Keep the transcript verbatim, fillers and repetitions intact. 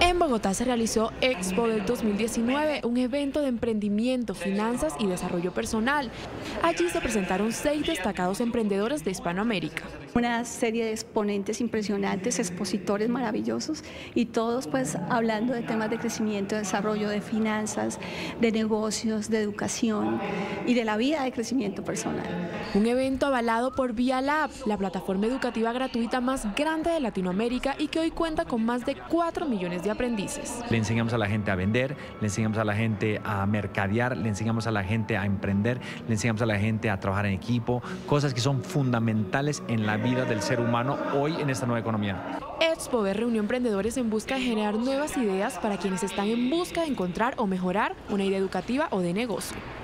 En Bogotá se realizó Expo del dos mil diecinueve, un evento de emprendimiento, finanzas y desarrollo personal. Allí se presentaron seis destacados emprendedores de Hispanoamérica. Una serie de exponentes impresionantes, expositores maravillosos y todos pues hablando de temas de crecimiento, de desarrollo, de finanzas, de negocios, de educación y de la vida de crecimiento personal. Un evento avalado por Via Lab, la plataforma educativa gratuita más grande de Latinoamérica y que hoy cuenta con más de cuatro millones de aprendices. Le enseñamos a la gente a vender, le enseñamos a la gente a mercadear, le enseñamos a la gente a emprender, le enseñamos a la gente a trabajar en equipo, cosas que son fundamentales en la vida del ser humano hoy en esta nueva economía. Expo reunió emprendedores en busca de generar nuevas ideas para quienes están en busca de encontrar o mejorar una idea educativa o de negocio.